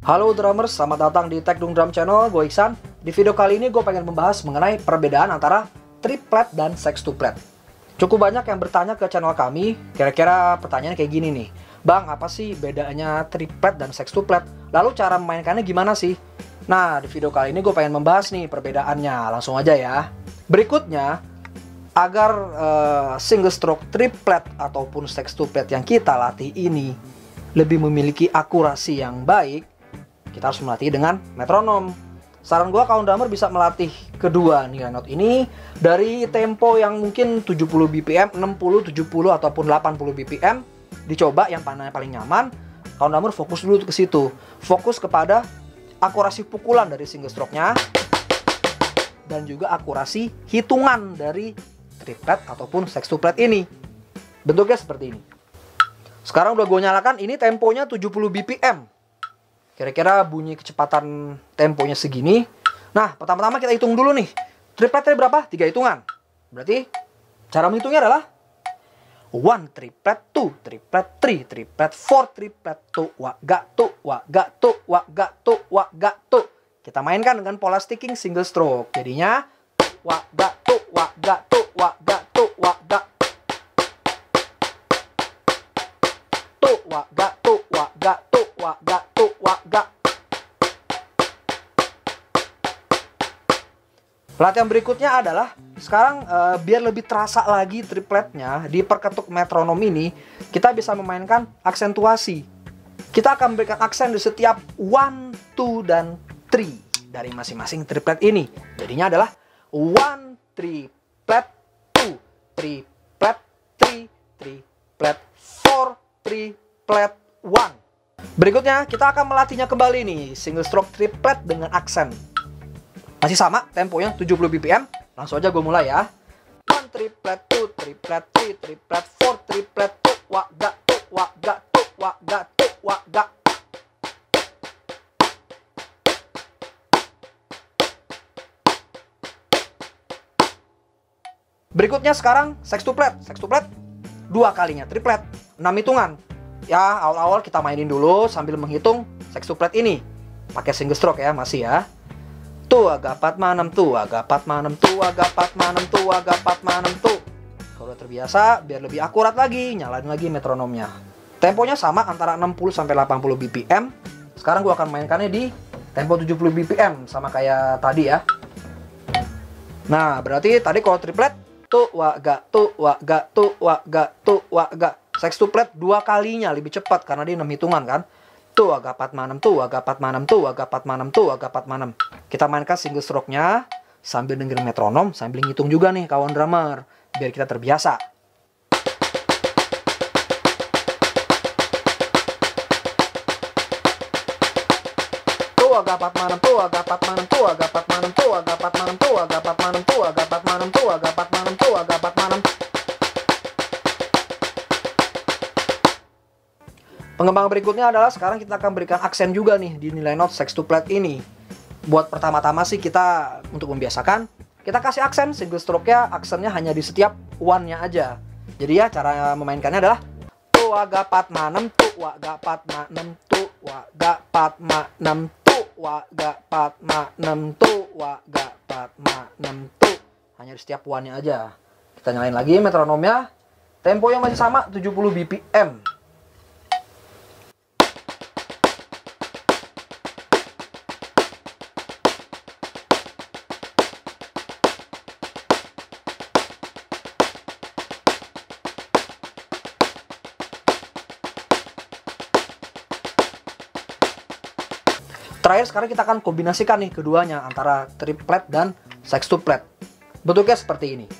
Halo drummers, selamat datang di Tekdung Drum Channel, gue Iksan. Di video kali ini gue pengen membahas mengenai perbedaan antara triplet dan sextuplet. Cukup banyak yang bertanya ke channel kami, kira-kira pertanyaan kayak gini nih. Bang, apa sih bedanya triplet dan sextuplet? Lalu cara memainkannya gimana sih? Nah, di video kali ini gue pengen membahas nih perbedaannya, langsung aja ya. Berikutnya, agar single stroke triplet ataupun sextuplet yang kita latih ini lebih memiliki akurasi yang baik, kita harus melatih dengan metronom. Saran gua kawan drummer bisa melatih kedua nilai not ini dari tempo yang mungkin 70 BPM, 60, 70 ataupun 80 BPM. Dicoba yang paling nyaman. Kawan drummer fokus dulu ke situ. Fokus kepada akurasi pukulan dari single stroke-nya dan juga akurasi hitungan dari triplet ataupun sextuplet ini. Bentuknya seperti ini. Sekarang udah gue nyalakan, ini temponya 70 BPM. Kira-kira bunyi kecepatan temponya segini. Nah, pertama-tama kita hitung dulu nih. Tripletnya berapa? 3 hitungan. Berarti cara menghitungnya adalah 1 triplet, 2 triplet, 3 triplet, 4 triplet, 2 wa ga tu, wa ga tu, wa ga tu, wa ga tu. Kita mainkan dengan pola sticking single stroke. Jadinya wa ga tu, wa ga tu, wa ga tu, wa ga tu, wa ga tu, wa ga tu, wa ga tu, wa ga. Pelatihan berikutnya adalah sekarang biar lebih terasa lagi tripletnya di perketuk metronom ini, kita bisa memainkan aksentuasi. Kita akan berikan aksen di setiap 1, 2 dan 3 dari masing-masing triplet ini. Jadinya adalah 1 triplet, 2 triplet, 3 triplet, 4 triplet, 1. Berikutnya kita akan melatihnya kembali nih, single stroke triplet dengan aksen. Masih sama temponya 70 BPM. Langsung aja gue mulai ya. 1 triplet, 2 triplet, 3 triplet, 4 triplet, 2 wa ga tu, wa ga tu, wa ga tu, wa ga. Berikutnya sekarang sextuplet. Sextuplet 2 kalinya triplet, 6 hitungan. Ya, awal-awal kita mainin dulu sambil menghitung sextuplet ini. Pakai single stroke ya, masih ya. Tu aga 4 tu aga 4 tu aga 4 tu aga 4 tu. Kalau udah terbiasa, biar lebih akurat lagi, nyalain lagi metronomnya. Temponya sama antara 60 sampai 80 BPM. Sekarang gua akan mainkannya di tempo 70 BPM sama kayak tadi ya. Nah, berarti tadi kalau triplet tu wa ga tu wa ga tu wa ga tu wa ga. Sextuplet 2 kalinya lebih cepat karena dia 6 hitungan kan. Tu aga 4 tu aga 4 tu aga 4 tu aga 4. Kita mainkan single stroke-nya sambil dengerin metronom, sambil ngitung juga nih kawan drummer biar kita terbiasa. Tu aga 4 tu aga 4 tu aga 4 tu aga 4 tu aga 4 tu aga 4 tu aga 4 tu aga 4. Pengembangan berikutnya adalah sekarang kita akan berikan aksen juga nih di nilai not sextuplet ini. Buat pertama-tama sih kita untuk membiasakan, kita kasih aksen single stroke-nya, aksennya hanya di setiap one-nya aja. Jadi ya cara memainkannya adalah tu aga 4 tu wa ga 4 tu wa ga 4 tu wa ga 4 tu wa ga 4 tu. Hanya di setiap one-nya aja. Kita nyalain lagi metronomnya. Tempo yang masih sama 70 BPM. Terakhir sekarang kita akan kombinasikan nih keduanya antara triplet dan sextuplet. Bentuknya seperti ini.